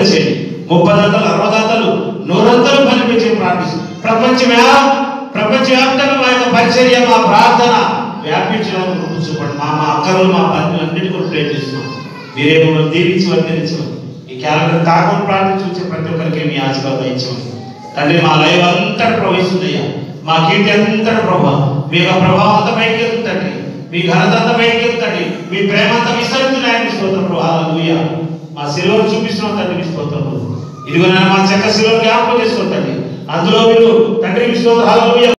దయచేయండి. 30 దంతలు 60 దంతలు 100 దంతలు ఫలించే ప్రార్థిస్తాం. ప్రపంచవ్యాప్తంగా మా యొక్క పరిచర్య, మా ప్రార్థన వ్యాపించడానికి రూపించుకోండి. మా అక్కలు మా పనులన్నిటి కూడా ప్రయత్నిస్తున్నాం. మీరే మమ్మల్ని దీవించి వర్తించమని, ఈ క్యాలెండర్ తాకుండా ప్రార్థించే ప్రతి ఒక్కరికి మీ ఆశీర్వాదం ఇచ్చామని తండ్రి. మా లైవ్ అంతటా ప్రవహిస్తుందయ్యా, మా కీర్తి అంతటా ప్రభావ, మీ యొక్క ప్రభావం అంతా పైకి వెళ్తుందండి, మీ ఘనత అంతా పైకి వెళ్తుందండి, మీ ప్రేమ అంతా విస్తరిస్తున్నాయని స్తోత్రం ప్రభు. హల్లెలూయా. మా శిలువను చూపిస్తున్నాం తండ్రి, మీ స్తోత్రం. ఇదిగో మా చెక్క శిలువను జ్ఞాపకం చేసుకుంటండి, అందులో మీరు తండ్రి మీ స్తోత్రం. హల్లెలూయా.